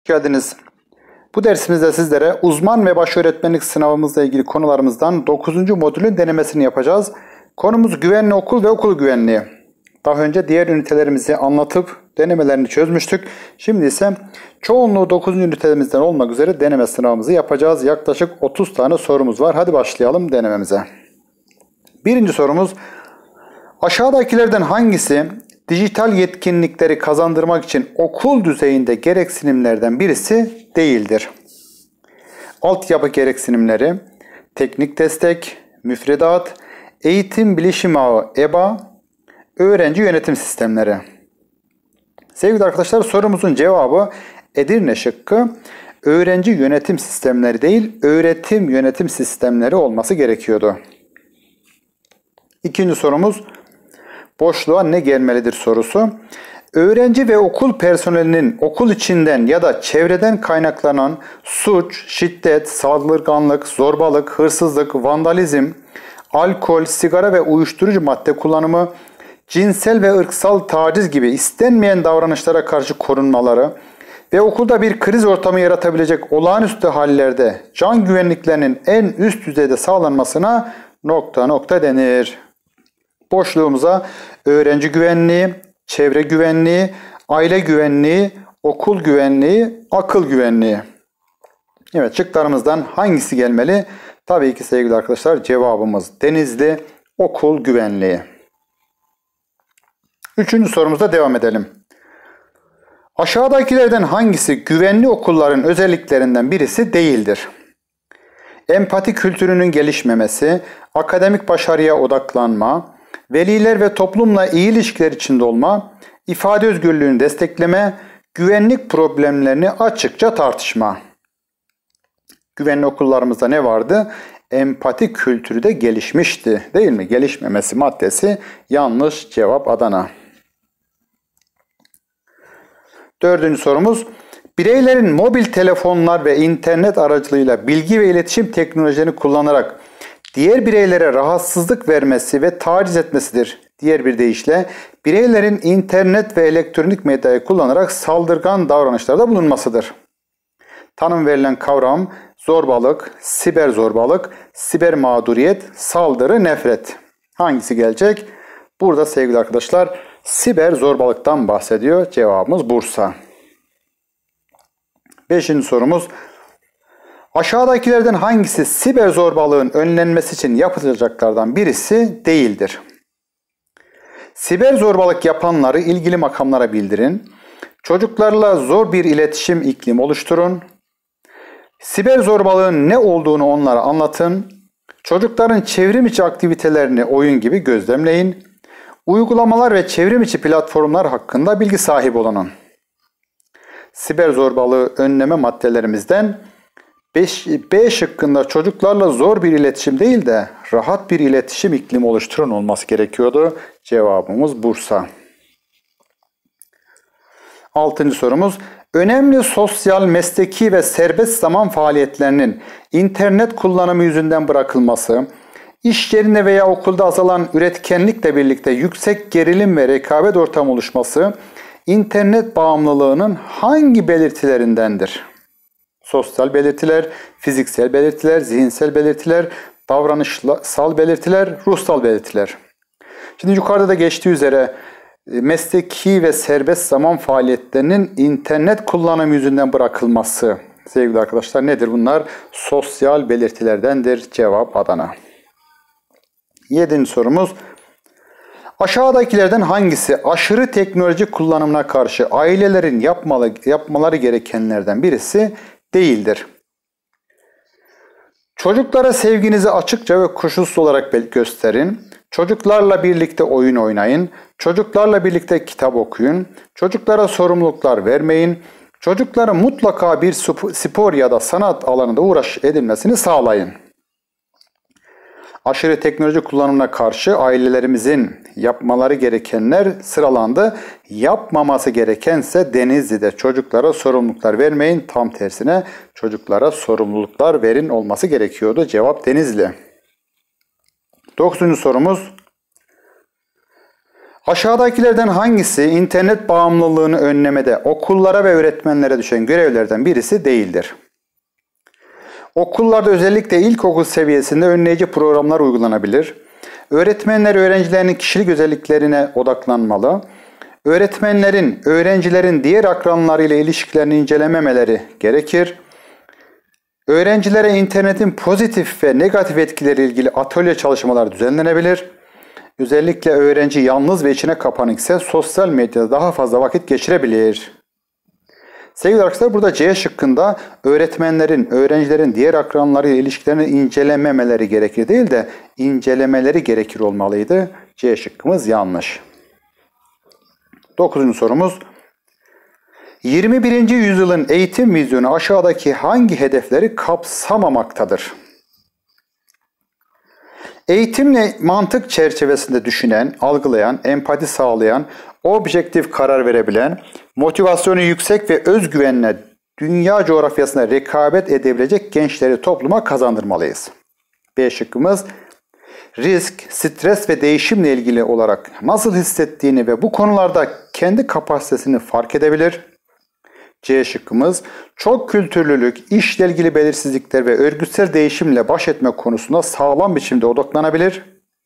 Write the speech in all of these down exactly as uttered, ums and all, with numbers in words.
Geldiniz. Bu dersimizde sizlere uzman ve başöğretmenlik sınavımızla ilgili konularımızdan dokuzuncu modülün denemesini yapacağız. Konumuz güvenli okul ve okul güvenliği. Daha önce diğer ünitelerimizi anlatıp denemelerini çözmüştük. Şimdi ise çoğunluğu dokuzuncu ünitelerimizden olmak üzere deneme sınavımızı yapacağız. Yaklaşık otuz tane sorumuz var. Hadi başlayalım denememize. Birinci sorumuz: aşağıdakilerden hangisi dijital yetkinlikleri kazandırmak için okul düzeyinde gereksinimlerden birisi değildir? Altyapı gereksinimleri, teknik destek, müfredat, eğitim bilişim ağı E B A, öğrenci yönetim sistemleri. Sevgili arkadaşlar, sorumuzun cevabı Edirne şıkkı. Öğrenci yönetim sistemleri değil, öğretim yönetim sistemleri olması gerekiyordu. İkinci sorumuz: boşluğa ne gelmelidir sorusu. Öğrenci ve okul personelinin okul içinden ya da çevreden kaynaklanan suç, şiddet, saldırganlık, zorbalık, hırsızlık, vandalizm, alkol, sigara ve uyuşturucu madde kullanımı, cinsel ve ırksal taciz gibi istenmeyen davranışlara karşı korunmaları ve okulda bir kriz ortamı yaratabilecek olağanüstü hallerde can güvenliklerinin en üst düzeyde sağlanmasına nokta nokta denir. Boşluğumuza öğrenci güvenliği, çevre güvenliği, aile güvenliği, okul güvenliği, akıl güvenliği. Evet, şıklarımızdan hangisi gelmeli? Tabii ki sevgili arkadaşlar cevabımız Denizli, okul güvenliği. Üçüncü sorumuzda devam edelim. Aşağıdakilerden hangisi güvenli okulların özelliklerinden birisi değildir? Empati kültürünün gelişmemesi, akademik başarıya odaklanma, veliler ve toplumla iyi ilişkiler içinde olma, ifade özgürlüğünü destekleme, güvenlik problemlerini açıkça tartışma. Güvenli okullarımızda ne vardı? Empati kültürü de gelişmişti, değil mi? Gelişmemesi maddesi yanlış, cevap Adana. Dördüncü sorumuz: bireylerin mobil telefonlar ve internet aracılığıyla bilgi ve iletişim teknolojilerini kullanarak diğer bireylere rahatsızlık vermesi ve taciz etmesidir. Diğer bir deyişle bireylerin internet ve elektronik medyayı kullanarak saldırgan davranışlarda bulunmasıdır. Tanım verilen kavram zorbalık, siber zorbalık, siber mağduriyet, saldırı, nefret. Hangisi gelecek? Burada sevgili arkadaşlar siber zorbalıktan bahsediyor. Cevabımız Bursa. Beşinci sorumuz: aşağıdakilerden hangisi siber zorbalığın önlenmesi için yapılacaklardan birisi değildir? Siber zorbalık yapanları ilgili makamlara bildirin. Çocuklarla zor bir iletişim iklimi oluşturun. Siber zorbalığın ne olduğunu onlara anlatın. Çocukların çevrim içi aktivitelerini oyun gibi gözlemleyin. Uygulamalar ve çevrim içi platformlar hakkında bilgi sahibi olunun. Siber zorbalığı önleme maddelerimizden B şıkkında çocuklarla zor bir iletişim değil de rahat bir iletişim iklimi oluşturun olması gerekiyordu. Cevabımız Bursa. Altıncı sorumuz: önemli sosyal, mesleki ve serbest zaman faaliyetlerinin internet kullanımı yüzünden bırakılması, iş yerinde veya okulda azalan üretkenlikle birlikte yüksek gerilim ve rekabet ortamı oluşması, internet bağımlılığının hangi belirtilerindendir? Sosyal belirtiler, fiziksel belirtiler, zihinsel belirtiler, davranışsal belirtiler, ruhsal belirtiler. Şimdi yukarıda da geçtiği üzere mesleki ve serbest zaman faaliyetlerinin internet kullanımı yüzünden bırakılması. Sevgili arkadaşlar nedir bunlar? Sosyal belirtilerdendir. Cevap Adana. Yedinci sorumuz: aşağıdakilerden hangisi aşırı teknoloji kullanımına karşı ailelerin yapmalı, yapmaları gerekenlerden birisi değildir? Çocuklara sevginizi açıkça ve koşulsuz olarak gösterin. Çocuklarla birlikte oyun oynayın. Çocuklarla birlikte kitap okuyun. Çocuklara sorumluluklar vermeyin. Çocuklara mutlaka bir spor ya da sanat alanında uğraş edilmesini sağlayın. Aşırı teknoloji kullanımına karşı ailelerimizin yapmaları gerekenler sıralandı. Yapmaması gerekense Denizli'de çocuklara sorumluluklar vermeyin. Tam tersine çocuklara sorumluluklar verin olması gerekiyordu. Cevap Denizli. Dokuzuncu sorumuz: Aşağıdakilerden hangisi internet bağımlılığını önlemede okullara ve öğretmenlere düşen görevlerden birisi değildir? Okullarda özellikle ilkokul seviyesinde önleyici programlar uygulanabilir. Öğretmenler öğrencilerin kişilik özelliklerine odaklanmalı. Öğretmenlerin öğrencilerin diğer akranlarıyla ilişkilerini incelememeleri gerekir. Öğrencilere internetin pozitif ve negatif etkileri ilgili atölye çalışmalar düzenlenebilir. Özellikle öğrenci yalnız ve içine kapanık ise sosyal medyada daha fazla vakit geçirebilir. Sevgili arkadaşlar, burada C şıkkında öğretmenlerin, öğrencilerin diğer akranlarıyla ilişkilerini incelememeleri gerekir değil de incelemeleri gerekir olmalıydı. C şıkkımız yanlış. Dokuzuncu sorumuz. yirmi birinci yüzyılın eğitim vizyonu aşağıdaki hangi hedefleri kapsamamaktadır? Eğitimle mantık çerçevesinde düşünen, algılayan, empati sağlayan, objektif karar verebilen, motivasyonu yüksek ve özgüvenle dünya coğrafyasına rekabet edebilecek gençleri topluma kazandırmalıyız. B şıkkımız risk, stres ve değişimle ilgili olarak nasıl hissettiğini ve bu konularda kendi kapasitesini fark edebilir. C şıkkımız çok kültürlülük, işle ilgili belirsizlikler ve örgütsel değişimle baş etme konusunda sağlam biçimde odaklanabilir.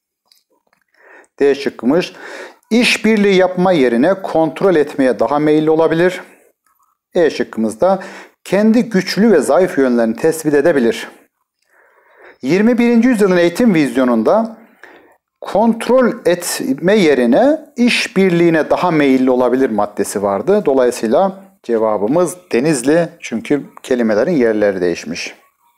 D şıkkımız işbirliği yapma yerine kontrol etmeye daha meyilli olabilir. E şıkkımızda kendi güçlü ve zayıf yönlerini tespit edebilir. yirmi birinci yüzyılın eğitim vizyonunda kontrol etme yerine işbirliğine daha meyilli olabilir maddesi vardı. Dolayısıyla cevabımız Denizli, çünkü kelimelerin yerleri değişmiş.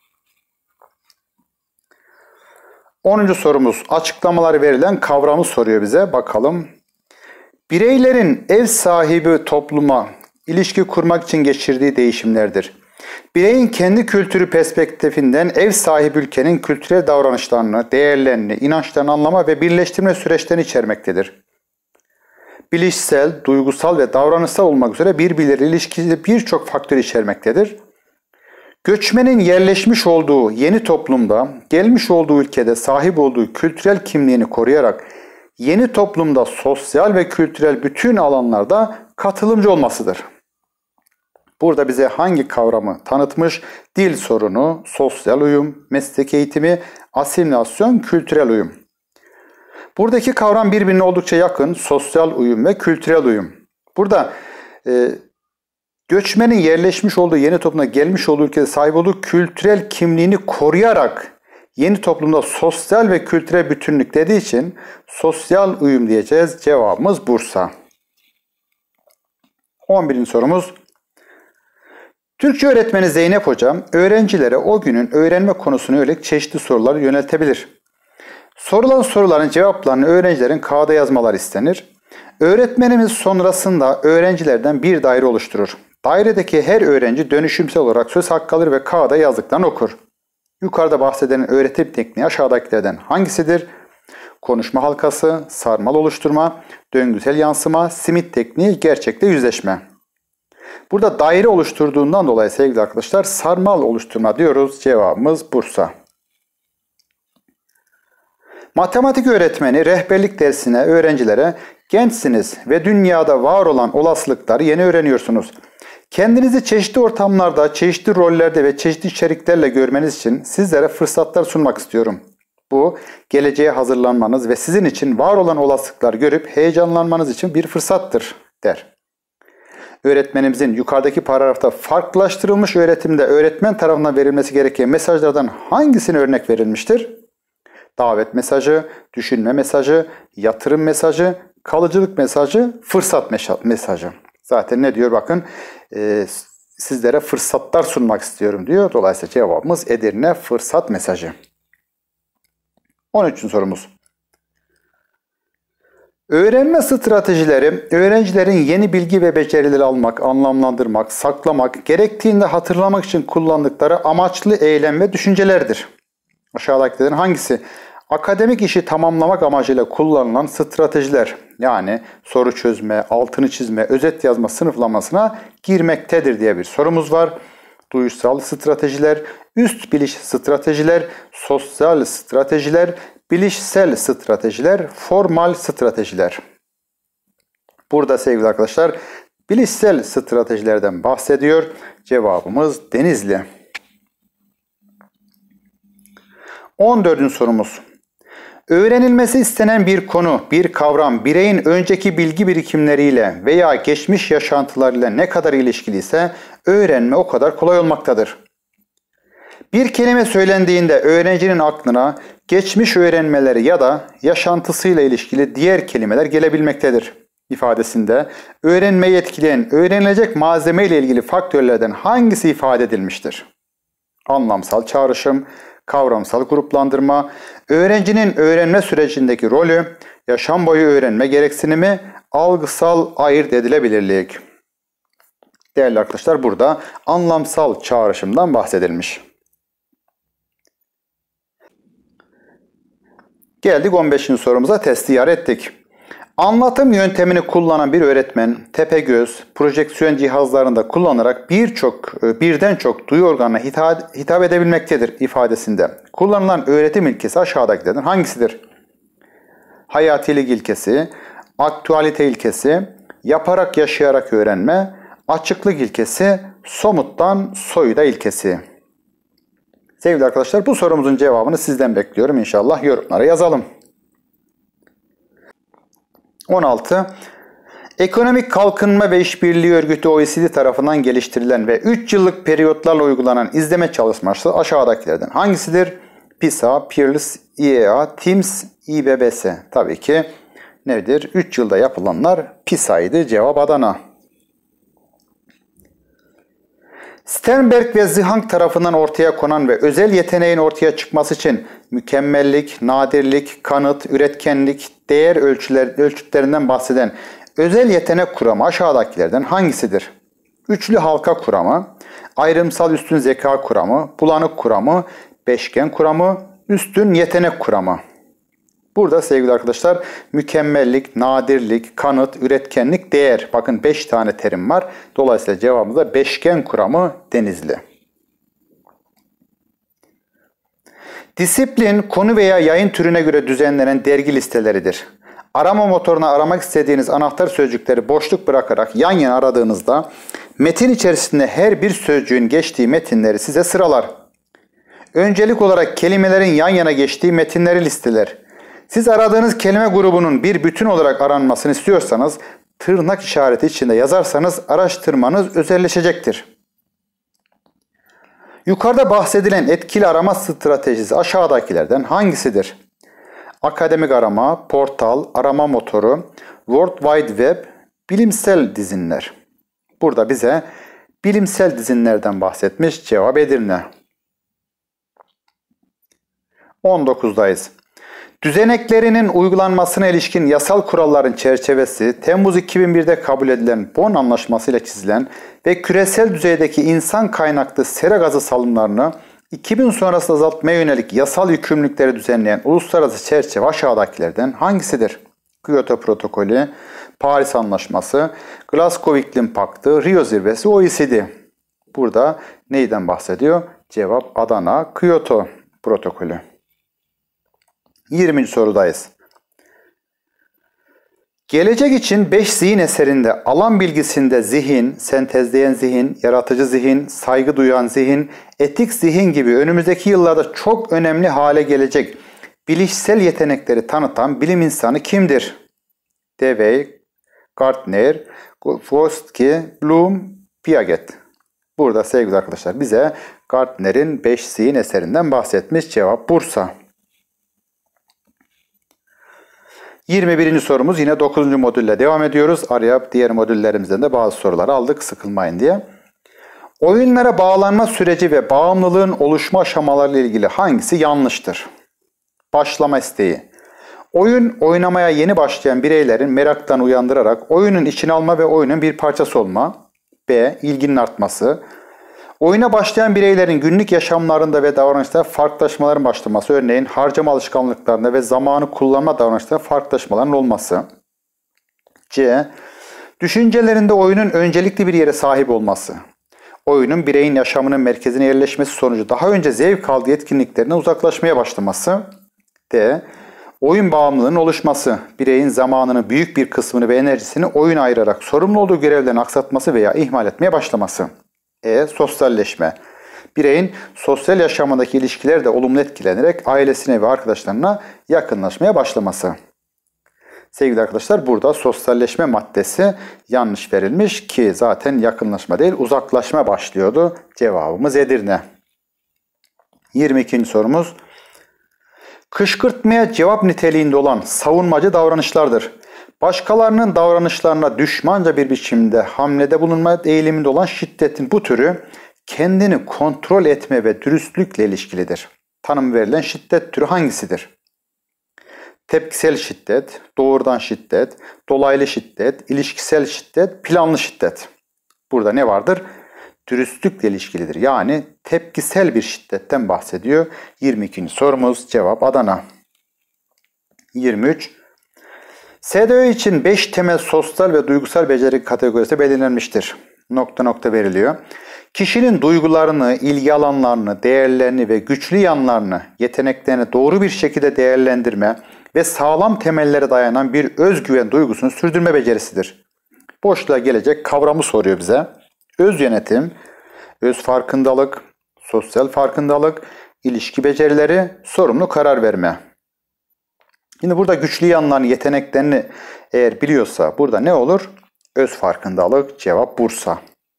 onuncu sorumuz açıklamaları verilen kavramı soruyor bize. Bakalım. Bireylerin ev sahibi topluma ilişki kurmak için geçirdiği değişimlerdir. Bireyin kendi kültürü perspektifinden ev sahibi ülkenin kültürel davranışlarını, değerlerini, inançlarını anlama ve birleştirme süreçlerini içermektedir. Bilişsel, duygusal ve davranışsal olmak üzere birbirleriyle ilişkili birçok faktör içermektedir. Göçmenin yerleşmiş olduğu yeni toplumda, gelmiş olduğu ülkede sahip olduğu kültürel kimliğini koruyarak yeni toplumda sosyal ve kültürel bütün alanlarda katılımcı olmasıdır. Burada bize hangi kavramı tanıtmış? Dil sorunu, sosyal uyum, meslek eğitimi, asimilasyon, kültürel uyum. Buradaki kavram birbirine oldukça yakın. Sosyal uyum ve kültürel uyum. Burada e, göçmenin yerleşmiş olduğu yeni toplumda gelmiş olduğu ülkede sahip olduğu kültürel kimliğini koruyarak yeni toplumda sosyal ve kültürel bütünlük dediği için sosyal uyum diyeceğiz. Cevabımız Bursa. on birinci sorumuz. Türkçe öğretmeni Zeynep Hocam öğrencilere o günün öğrenme konusuna yönelik çeşitli sorular yöneltebilir. Sorulan soruların cevaplarını öğrencilerin kağıda yazmaları istenir. Öğretmenimiz sonrasında öğrencilerden bir daire oluşturur. Dairedeki her öğrenci dönüşümsel olarak söz hakkı alır ve kağıda yazdıklarını okur. Yukarıda bahsedilen öğretim tekniği aşağıdakilerden hangisidir? Konuşma halkası, sarmal oluşturma, döngüsel yansıma, simit tekniği, gerçekle yüzleşme. Burada daire oluşturduğundan dolayı sevgili arkadaşlar sarmal oluşturma diyoruz. Cevabımız Bursa. Matematik öğretmeni rehberlik dersine öğrencilere gençsiniz ve dünyada var olan olasılıkları yeni öğreniyorsunuz. Kendinizi çeşitli ortamlarda, çeşitli rollerde ve çeşitli içeriklerle görmeniz için sizlere fırsatlar sunmak istiyorum. Bu, geleceğe hazırlanmanız ve sizin için var olan olasılıklar görüp heyecanlanmanız için bir fırsattır, der. Öğretmenimizin yukarıdaki paragrafta farklılaştırılmış öğretimde öğretmen tarafından verilmesi gereken mesajlardan hangisine örnek verilmiştir? Davet mesajı, düşünme mesajı, yatırım mesajı, kalıcılık mesajı, fırsat mesajı. Zaten ne diyor bakın, e, sizlere fırsatlar sunmak istiyorum diyor. Dolayısıyla cevabımız Edirne fırsat mesajı. on üçüncü sorumuz. Öğrenme stratejileri, öğrencilerin yeni bilgi ve becerileri almak, anlamlandırmak, saklamak, gerektiğinde hatırlamak için kullandıkları amaçlı eylem ve düşüncelerdir. Aşağıdakilerin hangisi akademik işi tamamlamak amacıyla kullanılan stratejiler, yani soru çözme, altını çizme, özet yazma sınıflamasına girmektedir diye bir sorumuz var. Duyusal stratejiler, üst biliş stratejiler, sosyal stratejiler, bilişsel stratejiler, formal stratejiler. Burada sevgili arkadaşlar bilişsel stratejilerden bahsediyor. Cevabımız Denizli. on dördüncü sorumuz. Öğrenilmesi istenen bir konu, bir kavram, bireyin önceki bilgi birikimleriyle veya geçmiş yaşantılarıyla ne kadar ilişkiliyse öğrenme o kadar kolay olmaktadır. Bir kelime söylendiğinde öğrencinin aklına geçmiş öğrenmeleri ya da yaşantısıyla ilişkili diğer kelimeler gelebilmektedir ifadesinde öğrenmeyi etkileyen öğrenilecek malzeme ile ilgili faktörlerden hangisi ifade edilmiştir? Anlamsal çağrışım, kavramsal gruplandırma, öğrencinin öğrenme sürecindeki rolü, yaşam boyu öğrenme gereksinimi, algısal ayırt edilebilirlik. Değerli arkadaşlar burada anlamsal çağrışımdan bahsedilmiş. Geldik on beşinci sorumuza, testi yar ettik. Anlatım yöntemini kullanan bir öğretmen, tepegöz, projeksiyon cihazlarında kullanarak birçok, birden çok duyu organına hitap, hitap edebilmektedir ifadesinde. Kullanılan öğretim ilkesi aşağıdakilerden hangisidir? Hayatilik ilkesi, aktüalite ilkesi, yaparak yaşayarak öğrenme, açıklık ilkesi, somuttan soyuda ilkesi. Sevgili arkadaşlar bu sorumuzun cevabını sizden bekliyorum. İnşallah yorumlara yazalım. on altı. Ekonomik Kalkınma ve İşbirliği Örgütü O E C D tarafından geliştirilen ve üç yıllık periyotlarla uygulanan izleme çalışması aşağıdakilerden hangisidir? PISA, Peerless, I E A, TIMSS, İ B B S. Tabii ki nedir? üç yılda yapılanlar PISA'ydı. Cevap Adana. Sternberg ve Zihang tarafından ortaya konan ve özel yeteneğin ortaya çıkması için mükemmellik, nadirlik, kanıt, üretkenlik, değer ölçüler, ölçütlerinden bahseden özel yetenek kuramı aşağıdakilerden hangisidir? Üçlü halka kuramı, ayrımsal üstün zeka kuramı, bulanık kuramı, beşgen kuramı, üstün yetenek kuramı. Burada sevgili arkadaşlar mükemmellik, nadirlik, kanıt, üretkenlik, değer. Bakın beş tane terim var. Dolayısıyla cevabımız da beşgen kuramı Denizli. Disiplin, konu veya yayın türüne göre düzenlenen dergi listeleridir. Arama motoruna aramak istediğiniz anahtar sözcükleri boşluk bırakarak yan yana aradığınızda metin içerisinde her bir sözcüğün geçtiği metinleri size sıralar. Öncelik olarak kelimelerin yan yana geçtiği metinleri listeler. Siz aradığınız kelime grubunun bir bütün olarak aranmasını istiyorsanız tırnak işareti içinde yazarsanız araştırmanız özelleşecektir. Yukarıda bahsedilen etkili arama stratejisi aşağıdakilerden hangisidir? Akademik arama, portal, arama motoru, World Wide Web, bilimsel dizinler. Burada bize bilimsel dizinlerden bahsetmiş. Cevap Edirne. on dokuzdayız. Düzeneklerinin uygulanmasına ilişkin yasal kuralların çerçevesi Temmuz iki bin bir'de kabul edilen Bonn Anlaşması ile çizilen ve küresel düzeydeki insan kaynaklı sera gazı salımlarını iki bin sonrası azaltmaya yönelik yasal yükümlülükleri düzenleyen uluslararası çerçeve aşağıdakilerden hangisidir? Kyoto Protokolü, Paris Anlaşması, Glasgow İklim Paktı, Rio Zirvesi, O E C D. Burada neyden bahsediyor? Cevap Adana, Kyoto Protokolü. yirminci sorudayız. Gelecek için beş zihin eserinde alan bilgisinde zihin, sentezleyen zihin, yaratıcı zihin, saygı duyan zihin, etik zihin gibi önümüzdeki yıllarda çok önemli hale gelecek bilişsel yetenekleri tanıtan bilim insanı kimdir? Dewey, Gartner, Vygotsky, Bloom, Piaget. Burada sevgili arkadaşlar bize Gartner'in beş zihin eserinden bahsetmiş. Cevap Bursa. yirmi birinci sorumuz yine dokuzuncu modülle devam ediyoruz. Araya diğer modüllerimizden de bazı soruları aldık sıkılmayın diye. Oyunlara bağlanma süreci ve bağımlılığın oluşma aşamaları ile ilgili hangisi yanlıştır? Başlama isteği. Oyun, oynamaya yeni başlayan bireylerin meraktan uyandırarak oyunun içine alma ve oyunun bir parçası olma. B. İlginin artması. Oyuna başlayan bireylerin günlük yaşamlarında ve davranışlarında farklılaşmaların başlaması. Örneğin harcama alışkanlıklarında ve zamanı kullanma davranışlarında farklılaşmaların olması. C. Düşüncelerinde oyunun öncelikli bir yere sahip olması. Oyunun bireyin yaşamının merkezine yerleşmesi sonucu daha önce zevk aldığı etkinliklerine uzaklaşmaya başlaması. D. Oyun bağımlılığının oluşması, bireyin zamanının büyük bir kısmını ve enerjisini oyuna ayırarak sorumlu olduğu görevlerini aksatması veya ihmal etmeye başlaması. E. Sosyalleşme. Bireyin sosyal yaşamındaki ilişkiler de olumlu etkilenerek ailesine ve arkadaşlarına yakınlaşmaya başlaması. Sevgili arkadaşlar, burada sosyalleşme maddesi yanlış verilmiş ki zaten yakınlaşma değil uzaklaşma başlıyordu. Cevabımız Edirne. yirmi ikinci sorumuz. Kışkırtmaya cevap niteliğinde olan savunmacı davranışlardır. Başkalarının davranışlarına düşmanca bir biçimde hamlede bulunma eğiliminde olan şiddetin bu türü kendini kontrol etme ve dürüstlükle ilişkilidir. Tanım verilen şiddet türü hangisidir? Tepkisel şiddet, doğrudan şiddet, dolaylı şiddet, ilişkisel şiddet, planlı şiddet. Burada ne vardır? Dürüstlükle ilişkilidir. Yani tepkisel bir şiddetten bahsediyor. yirmi ikinci sorumuz cevap Adana. yirmi üç. S D Ö için beş temel sosyal ve duygusal beceri kategorisi belirlenmiştir. Nokta nokta veriliyor. Kişinin duygularını, ilgi alanlarını, değerlerini ve güçlü yanlarını, yeteneklerini doğru bir şekilde değerlendirme ve sağlam temellere dayanan bir özgüven duygusunu sürdürme becerisidir. Boşluğa gelecek kavramı soruyor bize. Öz yönetim, öz farkındalık, sosyal farkındalık, ilişki becerileri, sorumlu karar verme. Şimdi burada güçlü yanlarını, yeteneklerini eğer biliyorsa burada ne olur? Öz farkındalık, cevap Bursa.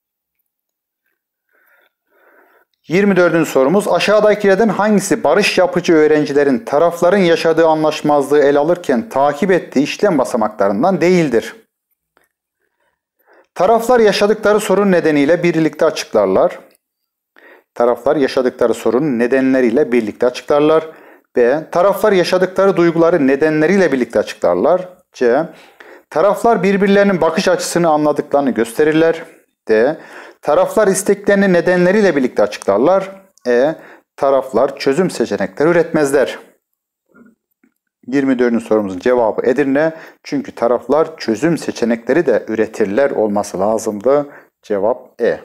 yirmi dördüncü sorumuz. Aşağıdakilerden hangisi barış yapıcı öğrencilerin tarafların yaşadığı anlaşmazlığı ele alırken takip ettiği işlem basamaklarından değildir? Taraflar yaşadıkları sorun nedeniyle birlikte açıklarlar. Taraflar yaşadıkları sorunun nedenleriyle birlikte açıklarlar. B. Taraflar yaşadıkları duyguları nedenleriyle birlikte açıklarlar. C. Taraflar birbirlerinin bakış açısını anladıklarını gösterirler. D. Taraflar isteklerini nedenleriyle birlikte açıklarlar. E. Taraflar çözüm seçenekleri üretmezler. yirmi dördüncü sorumuzun cevabı Edirne. Çünkü taraflar çözüm seçenekleri de üretirler olması lazımdı. Cevap E.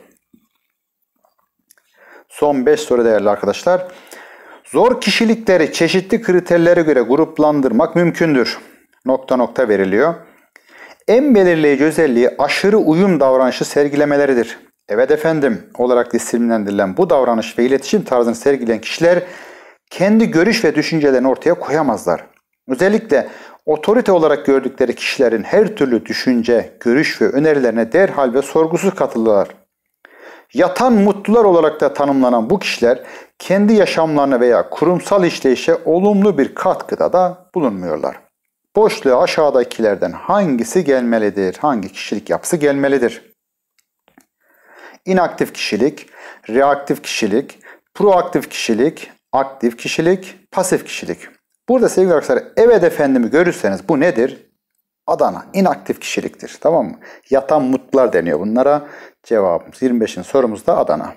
Son beş soru değerli arkadaşlar. Zor kişilikleri çeşitli kriterlere göre gruplandırmak mümkündür. Nokta nokta veriliyor. En belirleyici özelliği aşırı uyum davranışı sergilemeleridir. Evet efendim olarak isimlendirilen bu davranış ve iletişim tarzını sergileyen kişiler kendi görüş ve düşüncelerini ortaya koyamazlar. Özellikle otorite olarak gördükleri kişilerin her türlü düşünce, görüş ve önerilerine derhal ve sorgusuz katılırlar. Yatan mutlular olarak da tanımlanan bu kişiler kendi yaşamlarına veya kurumsal işleyişe olumlu bir katkıda da bulunmuyorlar. Boşluğa aşağıdakilerden hangisi gelmelidir? Hangi kişilik yapısı gelmelidir? İnaktif kişilik, reaktif kişilik, proaktif kişilik, aktif kişilik, pasif kişilik. Burada sevgili arkadaşlar evet efendimi görürseniz bu nedir? Adana, inaktif kişiliktir. Tamam mı? Yatan mutlular deniyor bunlara. Cevabımız yirmi beşinci sorumuzda Adana.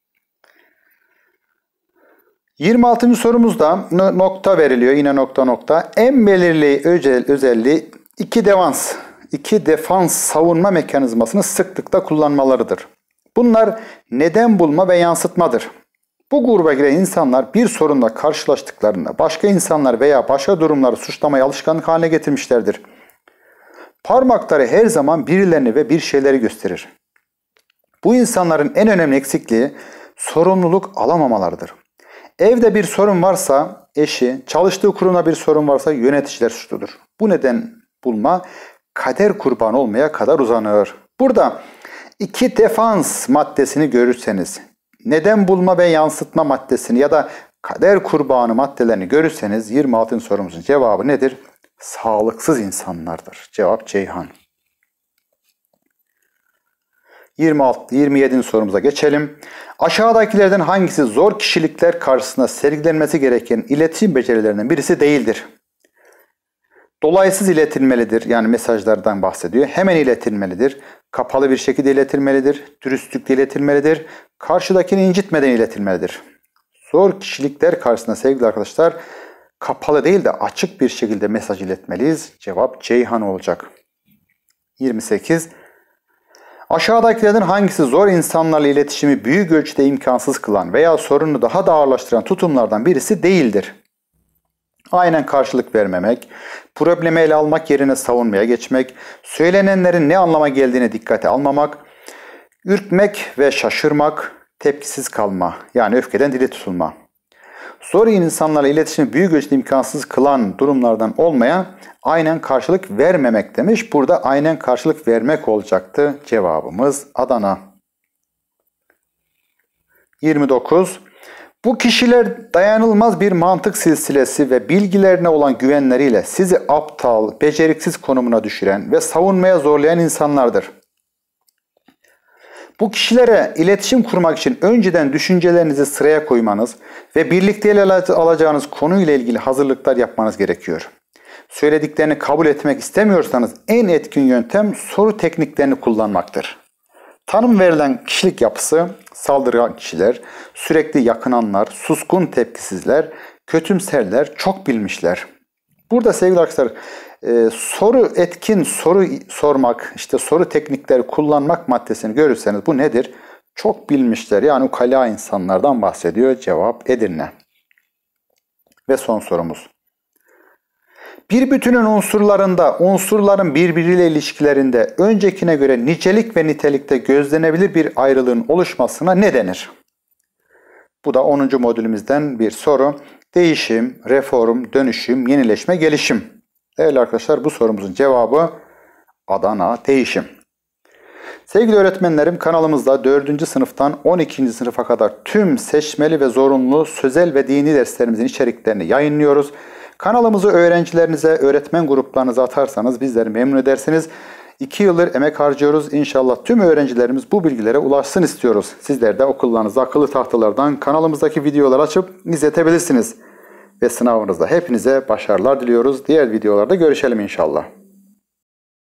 yirmi altıncı sorumuzda nokta veriliyor. Yine nokta nokta. En belirli özel, özelliği iki defans, iki defans savunma mekanizmasını sıklıkla kullanmalarıdır. Bunlar neden bulma ve yansıtmadır. Bu gruba giren insanlar bir sorunla karşılaştıklarında başka insanlar veya başka durumları suçlamaya alışkanlık haline getirmişlerdir. Parmakları her zaman birilerini ve bir şeyleri gösterir. Bu insanların en önemli eksikliği sorumluluk alamamalarıdır. Evde bir sorun varsa eşi, çalıştığı kurumda bir sorun varsa yöneticiler suçludur. Bu neden bulma kader kurbanı olmaya kadar uzanır. Burada iki defans maddesini görürseniz, neden bulma ve yansıtma maddesini ya da kader kurbanı maddelerini görürseniz yirmi altıncı sorumuzun cevabı nedir? Sağlıksız insanlardır. Cevap Ceyhan. yirmi altı yirmi yedinci sorumuza geçelim. Aşağıdakilerden hangisi zor kişilikler karşısında sergilenmesi gereken iletişim becerilerinden birisi değildir? Dolaysız iletilmelidir. Yani mesajlardan bahsediyor. Hemen iletilmelidir. Kapalı bir şekilde iletilmelidir. Dürüstlükle iletilmelidir. Karşıdakini incitmeden iletilmelidir. Zor kişilikler karşısında sevgili arkadaşlar kapalı değil de açık bir şekilde mesaj iletmeliyiz. Cevap Ceyhan olacak. yirmi sekiz. Aşağıdakilerden hangisi zor insanlarla iletişimi büyük ölçüde imkansız kılan veya sorunu daha da ağırlaştıran tutumlardan birisi değildir? Aynen karşılık vermemek, problemi ele almak yerine savunmaya geçmek, söylenenlerin ne anlama geldiğine dikkate almamak, ürkmek ve şaşırmak, tepkisiz kalma, yani öfkeden dili tutulma. Zor insanlarla iletişimi büyük ölçüde imkansız kılan durumlardan olmaya aynen karşılık vermemek demiş. Burada aynen karşılık vermek olacaktı. Cevabımız Adana. yirmi dokuz. Bu kişiler dayanılmaz bir mantık silsilesi ve bilgilerine olan güvenleriyle sizi aptal, beceriksiz konumuna düşüren ve savunmaya zorlayan insanlardır. Bu kişilere iletişim kurmak için önceden düşüncelerinizi sıraya koymanız ve birlikte ele alacağınız konuyla ilgili hazırlıklar yapmanız gerekiyor. Söylediklerini kabul etmek istemiyorsanız en etkin yöntem soru tekniklerini kullanmaktır. Tanım verilen kişilik yapısı, saldırgan kişiler, sürekli yakınanlar, suskun tepkisizler, kötümserler, çok bilmişler. Burada sevgili arkadaşlar e, soru etkin soru sormak, işte soru teknikleri kullanmak maddesini görürseniz bu nedir? Çok bilmişler, yani ukala insanlardan bahsediyor. Cevap Edirne. Ve son sorumuz. Bir bütünün unsurlarında, unsurların birbiriyle ilişkilerinde öncekine göre nicelik ve nitelikte gözlenebilir bir ayrılığın oluşmasına ne denir? Bu da onuncu modülümüzden bir soru. Değişim, reform, dönüşüm, yenileşme, gelişim. Değerli arkadaşlar, bu sorumuzun cevabı Adana, değişim. Sevgili öğretmenlerim, kanalımızda dördüncü sınıftan on ikinci sınıfa kadar tüm seçmeli ve zorunlu sözel ve dini derslerimizin içeriklerini yayınlıyoruz. Kanalımızı öğrencilerinize, öğretmen gruplarınıza atarsanız bizleri memnun edersiniz. iki yıldır emek harcıyoruz. İnşallah tüm öğrencilerimiz bu bilgilere ulaşsın istiyoruz. Sizler de okullarınızda akıllı tahtalardan kanalımızdaki videoları açıp izletebilirsiniz. Ve sınavınızda hepinize başarılar diliyoruz. Diğer videolarda görüşelim inşallah.